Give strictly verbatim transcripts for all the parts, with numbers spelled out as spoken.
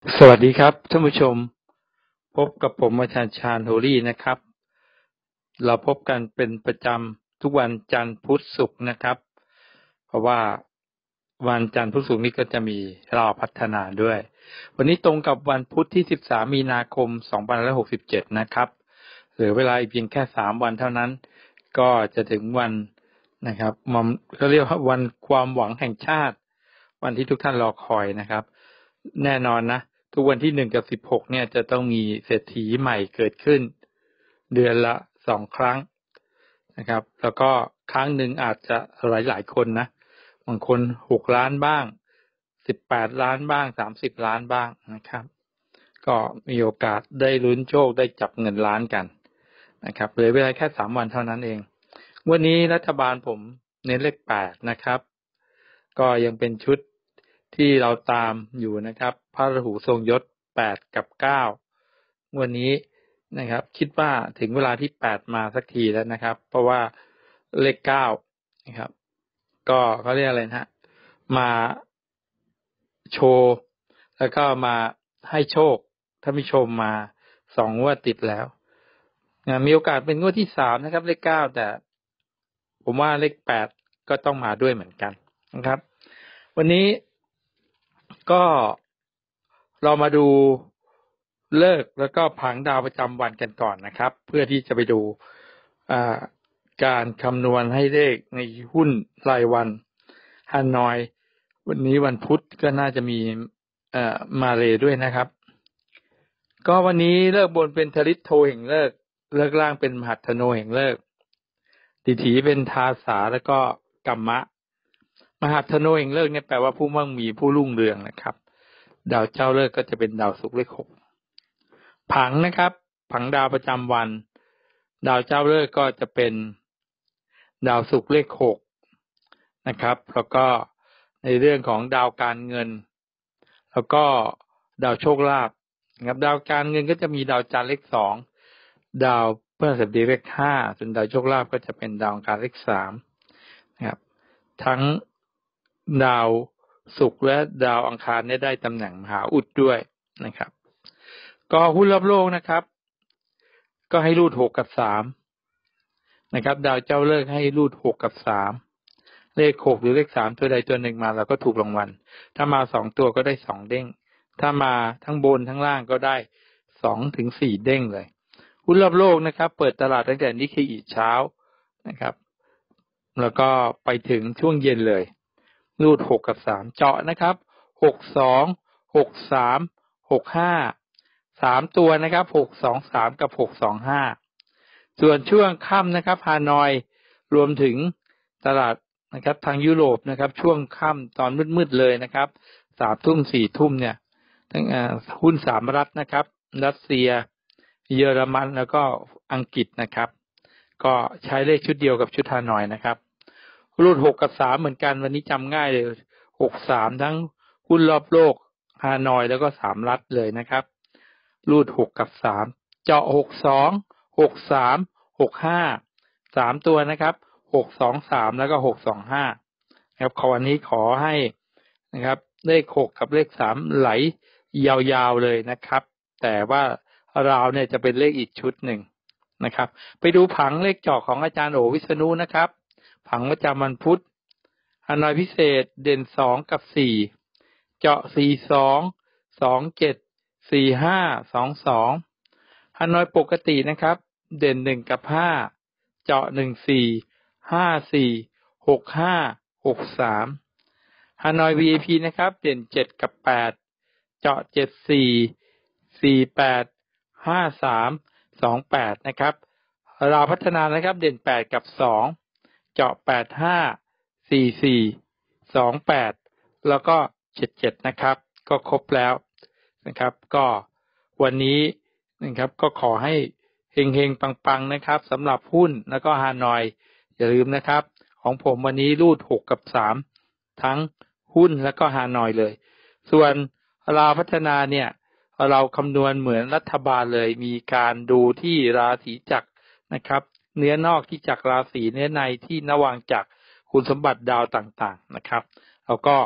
สวัสดีครับท่านผู้ชมพบกับผมอาจารย์ชาญโฮลี่นะครับเราพบกันเป็นประจำทุกวันจันทร์พุธศุกร์นะครับเพราะว่าวันจันทร์พุธศุกร์นี้ก็จะมีเราพัฒนาด้วยวันนี้ตรงกับวันพุธที่สิบสามมีนาคมสองพันห้าร้อยหกสิบเจ็ดนะครับเหลือเวลาเพียงแค่สามวันเท่านั้นก็จะถึงวันนะครับมันเขาเรียกว่าวันความหวังแห่งชาติวันที่ทุกท่านรอคอยนะครับแน่นอนนะทุกวันที่หนึ่งกับสิบหกเนี่ยจะต้องมีเศรษฐีใหม่เกิดขึ้นเดือนละสองครั้งนะครับแล้วก็ครั้งหนึ่งอาจจะหลายหลายคนนะบางคนหกล้านบ้างสิบแปดล้านบ้างสามสิบล้านบ้างนะครับก็มีโอกาสได้ลุ้นโชคได้จับเงินล้านกันนะครับเหลือเวลาแค่สามวันเท่านั้นเองวันนี้รัฐบาลผมเน้นเลขแปดนะครับก็ยังเป็นชุดที่เราตามอยู่นะครับพระราหูทรงยศแปดกับเก้าวันนี้นะครับคิดว่าถึงเวลาที่แปดมาสักทีแล้วนะครับเพราะว่าเลขเก้านะครับก็เขาเรียกอะไรนะมาโชว์แล้วก็มาให้โชคท่านผู้ชมมาสองงวดติดแล้วมีโอกาสเป็นงวดที่สามนะครับเลขเก้าแต่ผมว่าเลขแปดก็ต้องมาด้วยเหมือนกันนะครับวันนี้ก็เรามาดูเลิกแล้วก็ผังดาวประจำวันกันก่อนนะครับเพื่อที่จะไปดูการคำนวณให้เลขในหุ้นรายวันฮานอยวันนี้วันพุธก็น่าจะมีมาเลด้วยนะครับก็วันนี้เลิกบนเป็นทริตโทแห่งเลิกเลิกล่างเป็นมหัตโนแห่งเลิกดิถีเป็นทาสาแล้วก็กัมมะมหัตโนแห่งเลิกเนี่ยแปลว่าผู้มั่งมีผู้รุ่งเรืองนะครับดาวเจ้าเลิกก็จะเป็นดาวศุกร์เลขหกผังนะครับผังดาวประจำวันดาวเจ้าเลิกก็จะเป็นดาวศุกร์เลขหกนะครับแล้วก็ในเรื่องของดาวการเงินแล้วก็ดาวโชคลาภนะครับดาวการเงินก็จะมีดาวจันทร์เลขสองดาวพฤหัสบดีเลขห้าส่วนดาวโชคลาภก็จะเป็นดาวอังคารเลขสามนะครับทั้งดาวศุกร์และดาวอังคารเนี่ยได้ตำแหน่งมหาอุดด้วยนะครับก็หุ้นรอบโลกนะครับก็ให้รูดหกกับสามนะครับดาวเจ้าเลิกให้รูดหกกับสามเลขหกหรือเลขสามตัวใดตัวหนึ่งมาเราก็ถูกรางวัลถ้ามาสองตัวก็ได้สองเด้งถ้ามาทั้งบนทั้งล่างก็ได้สองถึงสี่เด้งเลยหุ้นรอบโลกนะครับเปิดตลาดตั้งแต่นิเคอิเช้านะครับแล้วก็ไปถึงช่วงเย็นเลยรูดหกกับสามเจาะนะครับหกสอง หกสาม หกห้าสามตัวนะครับหกสองสามกับหกสองห้าส่วนช่วงค่ำนะครับฮานอยรวมถึงตลาดนะครับทางยุโรปนะครับช่วงค่ำตอนมืดๆเลยนะครับสามทุ่มสี่ทุ่มเนี่ยทั้งหุ้นสามรัฐนะครับรัสเซียเยอรมันแล้วก็อังกฤษนะครับก็ใช้เลขชุดเดียวกับชุดฮานอยนะครับรูดหกกับสามเหมือนกันวันนี้จำง่ายเลยหกสามทั้งหุ้นรอบโลกฮานอยแล้วก็สามรัฐเลยนะครับรูดหกกับสามเจาะหกสอง หกสาม หกห้าสามตัวนะครับหกสองสามแล้วก็หกสองห้าครับขอวันนี้ขอให้นะครับเลขหกกับเลขสามไหลยาวๆเลยนะครับแต่ว่าราวเนี่ยจะเป็นเลขอีกชุดหนึ่งนะครับไปดูผังเลขเจาะของอาจารย์โอวิษณุนะครับผังประจำวันพุธฮานอยพิเศษเด่นสองกับสี่เจาะสี่สอง สองเจ็ด สี่ห้า สองสองฮานอยปกตินะครับเด่นหนึ่งกับห้าเจาะหนึ่งสี่ ห้าสี่ หกห้า หกสามฮานอย วี ไอ พี นะครับเด่นเจ็ดกับแปดเจาะเจ็ดสี่ สี่แปด ห้าสาม สองแปดนะครับราวพัฒนานะครับเด่นแปดกับสองเจาะแปดห้า สี่สี่ สองแปดแล้วก็เจ็ดเจ็ดนะครับก็ครบแล้วนะครับก็วันนี้นะครับก็ขอให้เฮงๆปังๆนะครับสำหรับหุ้นแล้วก็ฮานอยอย่าลืมนะครับของผมวันนี้รูดหกกับสามทั้งหุ้นแล้วก็ฮานอยเลยส่วนราวพัฒนาเนี่ยเราคำนวณเหมือนรัฐบาลเลยมีการดูที่ราศีจักรนะครับเนื้อนอกที่จักรราศีเนื้อในที่นวางจักรคุณสมบัติดาวต่างๆนะครับแล้วก็ไป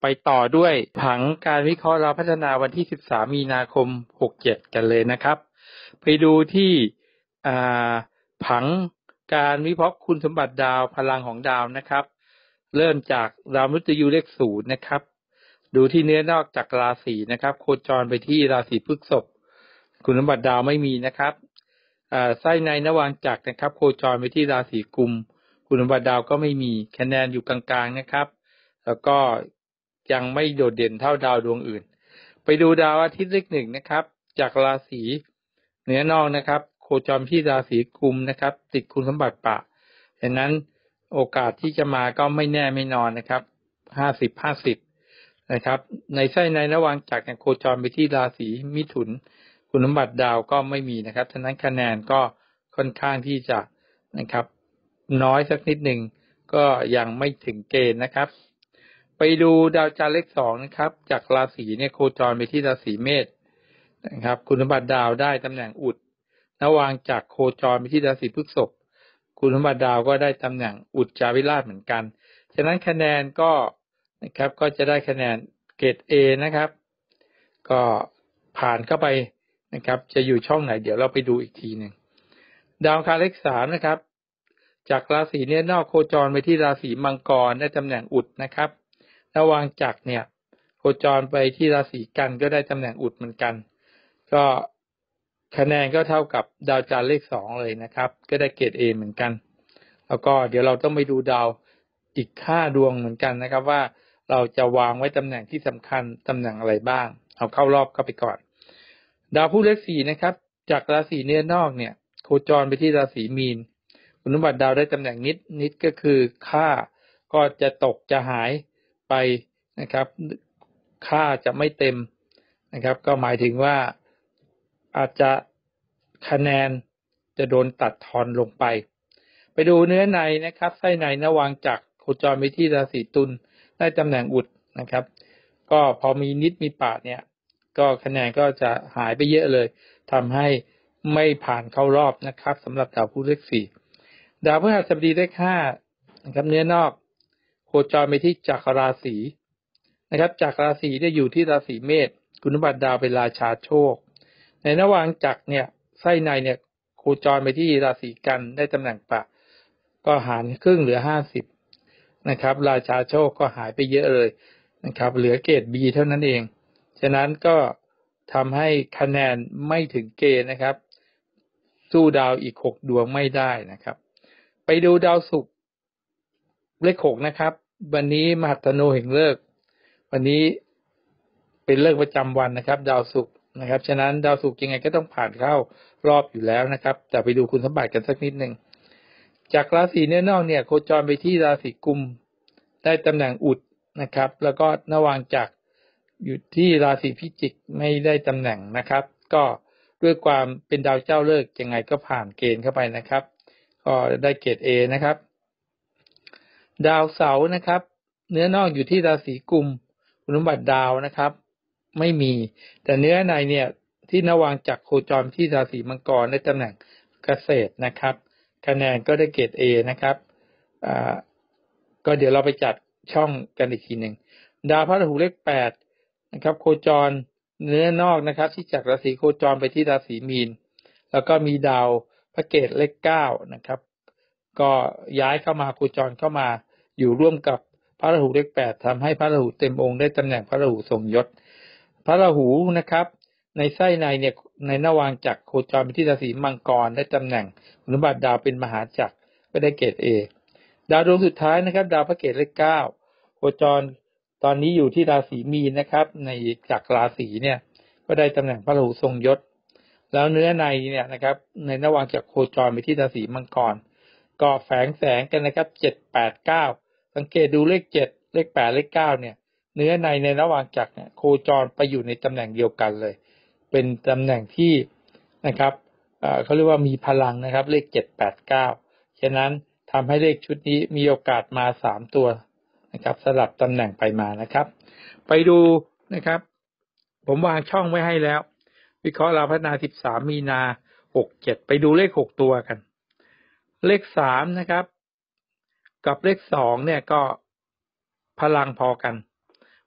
ไปต่อด้วยผังการวิเคราะห์ดาวพัฒนาวันที่สิบสามมีนาคมหกเจ็ดกันเลยนะครับไปดูที่ผังการวิเคราะห์คุณสมบัติดาวพลังของดาวนะครับเริ่มจากดาวมฤตยูเลขศูนย์นะครับดูที่เนื้อนอกจากราศีนะครับโคจรไปที่ราศีพฤษภคุณสมบัติดาวไม่มีนะครับไส้ในนวางจักรนะครับโคจรไปที่ราศีกุมคุณสมบัติดาวก็ไม่มีคะแนนอยู่กลางๆนะครับแล้วก็ยังไม่โดดเด่นเท่าดาวดวงอื่นไปดูดาวอาทิตย์เลขหนึ่งนะครับจากราศีเหนือนอกนะครับโคจรที่ราศีกุมนะครับติดคุณสมบัติปะฉะนั้นโอกาสที่จะมาก็ไม่แน่ไม่นอนนะครับห้าสิบ ห้าสิบนะครับในไส้ในระหว่างจากโคจรไปที่ราศีมิถุนคุณสมบัติดาวก็ไม่มีนะครับฉะนั้นคะแนนก็ค่อนข้างที่จะนะครับน้อยสักนิดหนึ่งก็ยังไม่ถึงเกณฑ์นะครับไปดูดาวจันทร์เลขสองนะครับจากราศีเนี่ยโคจรไปที่ราศีเมษนะครับคุณสมบัติดาวได้ตำแหน่งอุดระหว่างจากโคจรไปที่ราศีพฤษภคุณสมบัติดาวก็ได้ตำแหน่งอุดจาวิราชเหมือนกันฉะนั้นคะแนนก็นะครับก็จะได้คะแนนเกรด A นะครับก็ผ่านเข้าไปนะครับจะอยู่ช่องไหนเดี๋ยวเราไปดูอีกทีหนึ่งดาวอังคารเลขสามนะครับจากราศีเนี่ยนอกโคจรไปที่ราศีมังกรได้ตำแหน่งอุดนะครับระหว่างจากเนี่ยโคจรไปที่ราศีกันก็ได้ตำแหน่งอุดเหมือนกันก็คะแนนก็เท่ากับดาวจันทร์เลขสองเลยนะครับก็ได้เกรด A เหมือนกันแล้วก็เดี๋ยวเราต้องไปดูดาวอีกห้าดวงเหมือนกันนะครับว่าเราจะวางไว้ตำแหน่งที่สำคัญตำแหน่งอะไรบ้างเอาเข้ารอบเข้าไปก่อนดาวพุธเลขสี่นะครับจากราศีเนื้อนอกเนี่ยโคจรไปที่ราศีมีนคุณสมบัติดาวได้ตำแหน่งนิดนิดก็คือค่าก็จะตกจะหายไปนะครับค่าจะไม่เต็มนะครับก็หมายถึงว่าอาจจะคะแนนจะโดนตัดทอนลงไปไปดูเนื้อในนะครับไส้ในนวางจักรโคจรไปที่ราศีตุลได้ตำแหน่งอุดนะครับก็พอมีนิดมีปาดเนี่ยก็คะแนนก็จะหายไปเยอะเลยทำให้ไม่ผ่านเข้ารอบนะครับสำหรับดาวพุธเลขสี่ดาวพฤหัสบดีเลขห้านะครับเนื้อนอกโคจรไปที่จักรราศีนะครับจักรราศีได้อยู่ที่ราศีเมษคุณสมบัติดาวเป็นราชาโชคในระหว่างจักรเนี่ยไส้ในเนี่ยโคจรไปที่ราศีกันได้ตำแหน่งปะก็หารครึ่งเหลือห้าสิบนะครับราชาโชคก็หายไปเยอะเลยนะครับเหลือเกรด B เท่านั้นเองฉะนั้นก็ทำให้คะแนนไม่ถึงเกณฑ์นะครับสู้ดาวอีกหกดวงไม่ได้นะครับไปดูดาวศุกร์เลขหกนะครับวันนี้มหัตโนแห่งฤกษ์วันนี้เป็นฤกษ์ประจำวันนะครับดาวศุกร์นะครับฉะนั้นดาวศุกร์ยังไงก็ต้องผ่านเข้ารอบอยู่แล้วนะครับแต่ไปดูคุณสมบัติกันสักนิดนึงจากราศีเนื้อนอกเนี่ยโคจรไปที่ราศีกุมได้ตำแหน่งอุดนะครับแล้วก็ระหว่างจากอยู่ที่ราศีพิจิกไม่ได้ตำแหน่งนะครับก็ด้วยความเป็นดาวเจ้าฤกษ์ยังไงก็ผ่านเกณฑ์เข้าไปนะครับก็ได้เกรด A นะครับดาวเสาร์นะครับเนื้อนอกอยู่ที่ราศีกุมคุณสมบัติดาวนะครับไม่มีแต่เนื้อในเนี่ยที่ระหว่างจากโคจรที่ราศีมังกรได้ตำแหน่งเกษตรนะครับคะแนนก็ได้เกรด A นะครับอ่าก็เดี๋ยวเราไปจัดช่องกันอีกทีหนึ่งดาวพฤหัสเลขแปดนะครับโคจรเนื้อนอกนะครับที่จากราศีโคจรไปที่ราศีมีนแล้วก็มีดาวพระเกตเลขเก้านะครับก็ย้ายเข้ามาโคจรเข้ามาอยู่ร่วมกับพระราหูเลขแปดทำให้พระราหูเต็มองค์ได้ตำแหน่งพระราหูทรงยศพระราหูนะครับในไส้ในเนี่ยในระหว่างจากโคจรไปที่ราศีมังกรได้ตำแหน่งคุณสมบัติดาวเป็นมหาจักรก็ได้เกรด A ดาวดวงสุดท้ายนะครับดาวพระเกตเลขเก้าโคจรตอนนี้อยู่ที่ราศีมีนนะครับในจากราศีเนี่ยก็ได้ตำแหน่งพระราหูทรงยศแล้วเนื้อในเนี่ยนะครับในระหว่างจากโคจรไปที่ราศีมังกรก็แฝงแสงกันนะครับเจ็ด แปด เก้าสังเกตดูเลขเจ็ดเลขแปดเลขเก้าเนี่ยเนื้อในในระหว่างจากเนี่ยโคจรไปอยู่ในตำแหน่งเดียวกันเลยเป็นตำแหน่งที่นะครับเอ่อเขาเรียกว่ามีพลังนะครับเลขเจ็ด แปด เก้าฉะนั้นทำให้เลขชุดนี้มีโอกาสมาสามตัวนะครับสลับตำแหน่งไปมานะครับไปดูนะครับผมวางช่องไว้ให้แล้ววิเคราะห์ดาวพัฒนาสิบสามมีนาหกเจ็ดไปดูเลขหกตัวกันเลขสามนะครับกับเลขสองเนี่ยก็พลังพอกันผ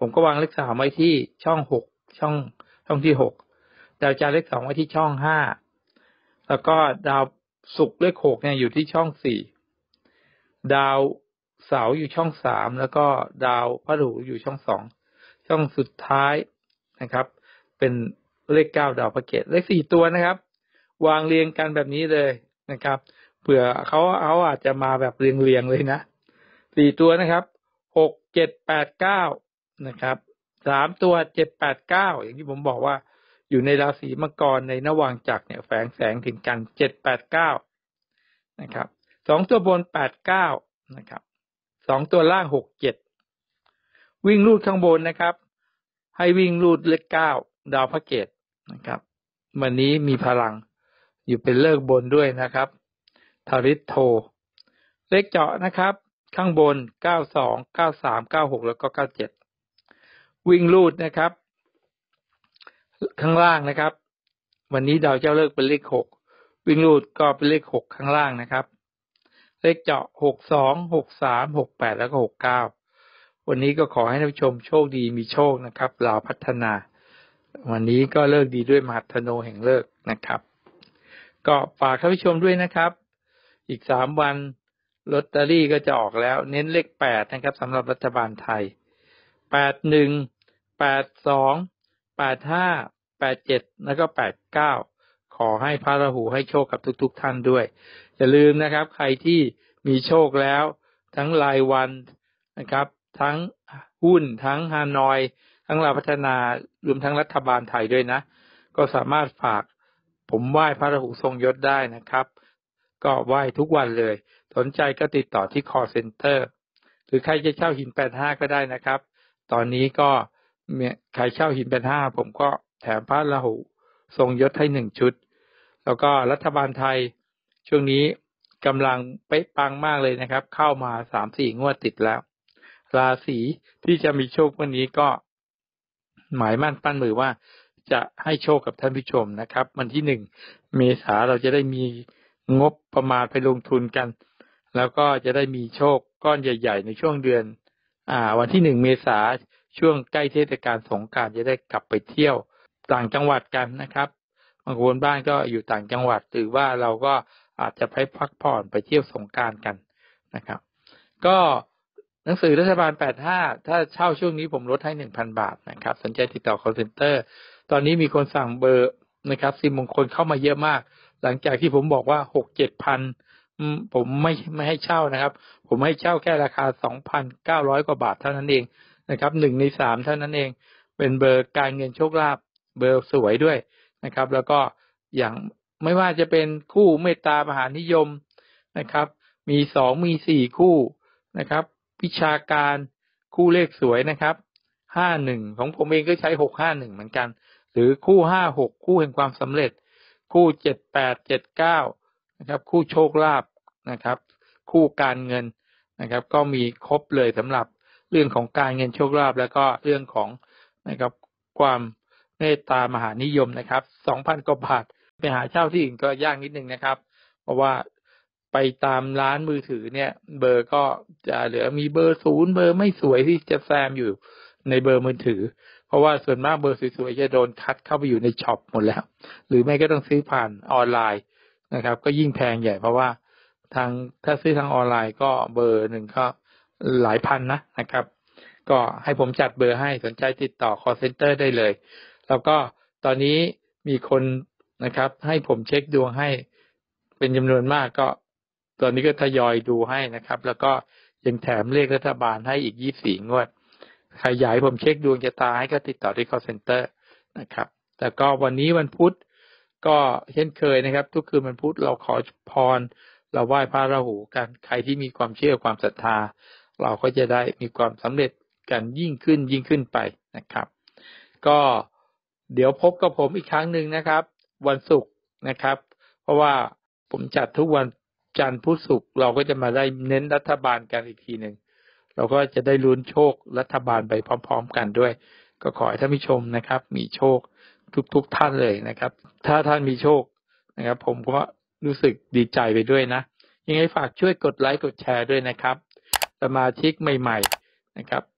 ผมก็วางเลขสามไว้ที่ช่องหกช่องช่องที่หกดาวจันทร์เลขสองไว้ที่ช่องห้าแล้วก็ดาวศุกร์เลขหกเนี่ยอยู่ที่ช่องสี่ดาวเสาร์อยู่ช่องสามแล้วก็ดาวพฤหัสอยู่ช่องสองช่องสุดท้ายนะครับเป็นเลขเก้าดาวพระเกตเลขสี่ตัวนะครับวางเรียงกันแบบนี้เลยนะครับเผื่อเขาเขาอาจจะมาแบบเรียงๆเลยนะสี่ตัวนะครับหกเจ็ดแปดเก้านะครับสามตัวเจ็ดแปดเก้าอย่างที่ผมบอกว่าอยู่ในราศีมังกรในนวางจักรเนี่ยแฝงแสงถึงกันเจ็ดแปดเก้านะครับสองตัวบนแปดเก้านะครับสองตัวล่างหกเจ็ดวิ่งรูดข้างบนนะครับให้วิ่งรูดเลขเก้าดาวพระเกตนะครับวันนี้มีพลังอยู่เป็นเลิกบนด้วยนะครับทาริโทเลขเจาะนะครับข้างบนเก้าสองเก้าสามเก้าหกแล้วก็เก้าเจ็ดวิ่งรูดนะครับข้างล่างนะครับวันนี้ดาวเจ้าเลิกเป็นเลขหกวิ่งรูดก็เป็นเลขหกข้างล่างนะครับเลขเจาะหกสองหกสามหกแปดแล้วก็หกเก้าวันนี้ก็ขอให้ท่านผู้ชมโชคดีมีโชคนะครับลาวพัฒนาวันนี้ก็เลิกดีด้วยมหัทโนแห่งเลิกนะครับก็ฝากท่านผู้ชมด้วยนะครับอีกสามวันลอตเตอรี่ก็จะออกแล้วเน้นเลขแปดนะครับสำหรับรัฐบาลไทยแปดหนึ่งแปดสองแปดห้าแปดเจ็ดแล้วก็แปดเก้าขอให้พระราหูให้โชคกับทุกๆท่านด้วยอย่าลืมนะครับใครที่มีโชคแล้วทั้งรายวันนะครับทั้งหุ้นทั้งฮานอยทั้งลาวพัฒนารวมทั้งรัฐบาลไทยด้วยนะก็สามารถฝากผมไหว้พระราหูทรงยศได้นะครับก็ไหว้ทุกวันเลยสนใจก็ติดต่อที่ call center หรือใครจะเช่าหินแปดห้าก็ได้นะครับตอนนี้ก็ใครเช่าหินแปดห้าผมก็แถมพระราหูทรงยศให้หนึ่งชุดแล้วก็รัฐบาลไทยช่วงนี้กำลังเป๊ะปังมากเลยนะครับเข้ามา สามสี่ งวดติดแล้วราศีที่จะมีโชควันนี้ก็หมายมั่นปั้นมือว่าจะให้โชคกับท่านผู้ชมนะครับวันที่หนึ่งเมษาเราจะได้มีงบประมาณไปลงทุนกันแล้วก็จะได้มีโชคก้อนใหญ่ๆในช่วงเดือนอ่าวันที่หนึ่งเมษาช่วงใกล้เทศกาลสงกรานต์จะได้กลับไปเที่ยวต่างจังหวัดกันนะครับบางคนบ้านก็อยู่ต่างจังหวัดหรือว่าเราก็อาจจะไปพักผ่อนไปเที่ยวสงกรานต์กันนะครับก็หนังสือรัฐบาลแปดสิบห้าถ้าเช่าช่วงนี้ผมลดให้ หนึ่งพัน บาทนะครับสนใจติดต่อ call center ตอนนี้มีคนสั่งเบอร์นะครับซิมมงคลเข้ามาเยอะมากหลังจากที่ผมบอกว่า หกเจ็ดพัน ผมไม่ไม่ให้เช่านะครับผมให้เช่าแค่ราคา สองพันเก้าร้อย กว่าบาทเท่านั้นเองนะครับหนึ่งในสามเท่านั้นเองเป็นเบอร์การเงินโชคลาภเบอร์สวยด้วยนะครับแล้วก็อย่างไม่ว่าจะเป็นคู่เมตตามหานิยมนะครับมีสองมีสี่คู่นะครับวิชาการคู่เลขสวยนะครับห้าสิบเอ็ดของผมเองก็ใช้หกห้าหนึ่งเหมือนกันหรือคู่ห้าหกคู่แห่งความสำเร็จคู่เจ็ดแปด เจ็ดเก้านะครับคู่โชคลาภนะครับคู่การเงินนะครับก็มีครบเลยสำหรับเรื่องของการเงินโชคลาภแล้วก็เรื่องของนะครับความเมตตามหานิยมนะครับ สองพัน กว่าบาทไปหาเช่าที่อื่นก็ยากนิดนึงนะครับเพราะว่าไปตามร้านมือถือเนี่ยเบอร์ก็จะเหลือมีเบอร์ศูนย์เบอร์ไม่สวยที่จะแซมอยู่ในเบอร์มือถือเพราะว่าส่วนมากเบอร์สวยๆจะโดนคัดเข้าไปอยู่ในช็อปหมดแล้วหรือไม่ก็ต้องซื้อผ่านออนไลน์นะครับก็ยิ่งแพงใหญ่เพราะว่าทางถ้าซื้อทางออนไลน์ก็เบอร์หนึ่งก็หลายพันนะนะครับก็ให้ผมจัดเบอร์ให้สนใจติดต่อ call center ได้เลยแล้วก็ตอนนี้มีคนนะครับให้ผมเช็คดวงให้เป็นจำนวนมากก็ตอนนี้ก็ทยอยดูให้นะครับแล้วก็ยังแถมเลขรัฐบาลให้อีกยี่สิบสี่งวดใครอยากให้ผมเช็คดวงชะตาให้ก็ติดต่อที่ call center นะครับแต่ก็วันนี้วันพุธก็เช่นเคยนะครับทุกคืนวันพุธเราขอพรเราไหว้พระราหูกันใครที่มีความเชื่อความศรัทธาเราก็จะได้มีความสำเร็จกันยิ่งขึ้นยิ่งขึ้นไปนะครับก็เดี๋ยวพบกับผมอีกครั้งหนึ่งนะครับวันศุกร์นะครับเพราะว่าผมจัดทุกวันจันทร์พุธศุกร์เราก็จะมาได้เน้นรัฐบาลกันอีกทีหนึ่งเราก็จะได้ลุ้นโชครัฐบาลไปพร้อมๆกันด้วยก็ขอให้ท่านผู้ชมนะครับมีโชคทุกๆท่านเลยนะครับถ้าท่านมีโชคนะครับผมก็รู้สึกดีใจไปด้วยนะยังไงฝากช่วยกดไลค์กดแชร์ด้วยนะครับสมาชิกใหม่ๆนะครับ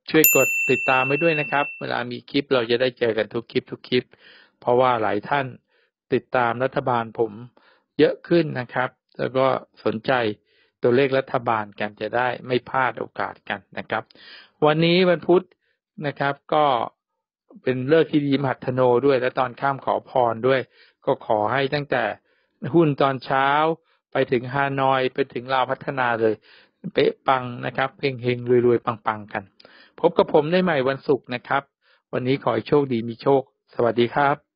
ช่วยกดติดตามไว้ด้วยนะครับเวลามีคลิปเราจะได้เจอกันทุกคลิปทุกคลิปเพราะว่าหลายท่านติดตามรัฐบาลผมเยอะขึ้นนะครับแล้วก็สนใจตัวเลขรัฐบาลกันจะได้ไม่พลาดโอกาสกันนะครับวันนี้วันพุธนะครับก็เป็นฤกษ์ที่ดีมหัทโนด้วยและตอนค่ำขอพรด้วยก็ขอให้ตั้งแต่หุ้นตอนเช้าไปถึงฮานอยไปถึงลาวพัฒนาเลยเป๊ะปังนะครับเฮงๆรวยๆปังๆกันพบกับผมได้ใหม่วันศุกร์นะครับวันนี้ขอให้โชคดีมีโชคสวัสดีครับ